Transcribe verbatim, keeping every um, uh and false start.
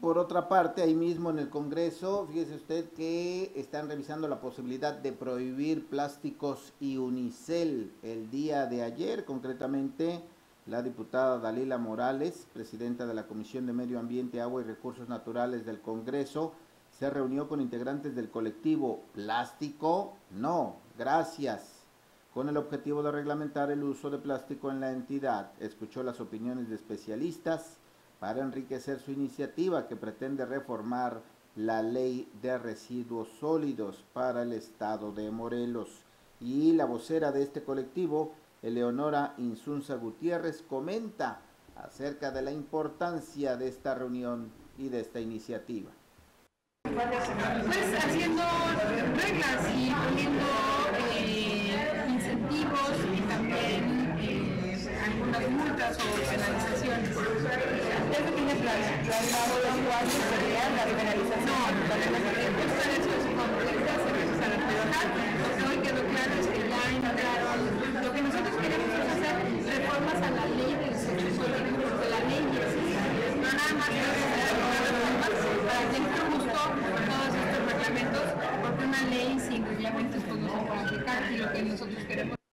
por otra parte, ahí mismo en el Congreso, fíjese usted que están revisando la posibilidad de prohibir plásticos y unicel. El día de ayer, concretamente, la diputada Dalila Morales, presidenta de la Comisión de Medio Ambiente, Agua y Recursos Naturales del Congreso, se reunió con integrantes del colectivo Plástico No, Gracias, con el objetivo de reglamentar el uso de plástico en la entidad. Escuchó las opiniones de especialistas para enriquecer su iniciativa que pretende reformar la ley de residuos sólidos para el estado de Morelos. Y la vocera de este colectivo, Eleonora Insunza Gutiérrez, comenta acerca de la importancia de esta reunión y de esta iniciativa. Pues haciendo reglas y poniendo eh, incentivos y también eh, algunas multas o penalizaciones. ¿Eso tiene planeado los años sería la penalización? No, la penalización eso es cuando se empiezan a trabajar. Lo que hoy quedó claro es que ya entraron. Lo que nosotros queremos es hacer reformas a la ley del sexo sólido, porque la ley ya existe. No nada más que hacer reformas para que no justo todos estos reglamentos, porque una ley sin reglamentos pues no se puede aplicar, y lo que nosotros queremos